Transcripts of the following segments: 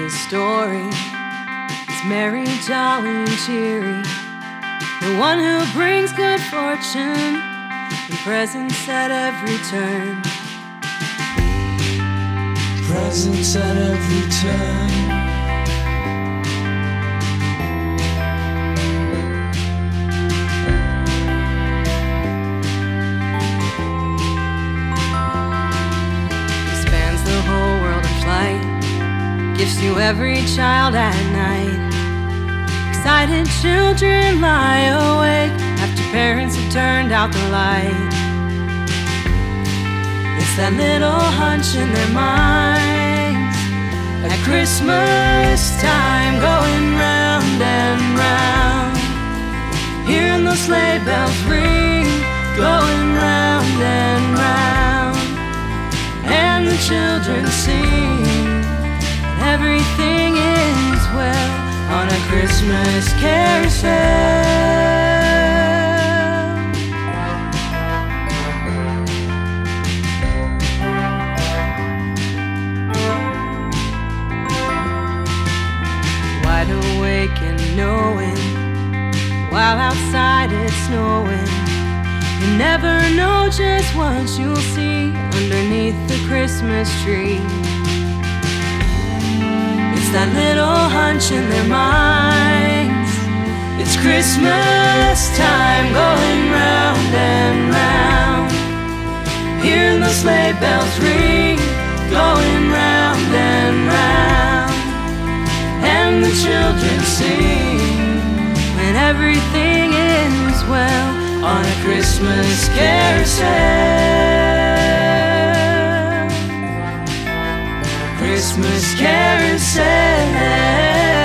Christmas story is merry, jolly, and cheery. The one who brings good fortune and presents at every turn. Presents at every turn. Gives to every child at night. Excited children lie awake after parents have turned out the light. It's that little hunch in their minds at Christmas time, going round and round, hearing those sleigh bells ring, going round and round, and the children sing. Everything is well on a Christmas carousel. Wide awake and knowing, while outside it's snowing, you never know just what you'll see underneath the Christmas tree. It's that little hunch in their minds. It's Christmas time, going round and round, hearing the sleigh bells ring, going round and round, and the children sing. When everything is well on a Christmas carousel. Christmas carousel.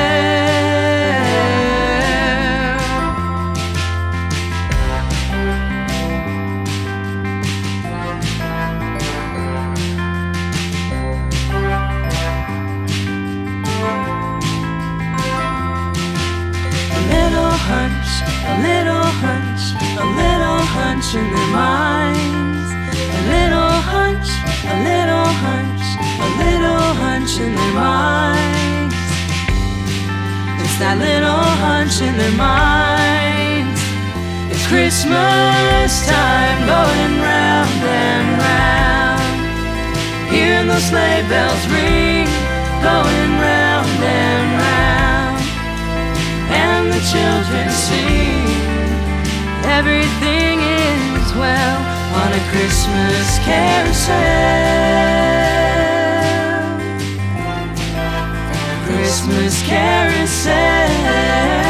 A little hunch, a little hunch, a little hunch in their minds. A little hunch, a little hunch, a little hunch in their minds. It's that little hunch in their minds. It's Christmas time, going round and round, hearing those sleigh bells ring, going round and round, and the children sing. Everything is well on a Christmas carousel. Christmas carousel.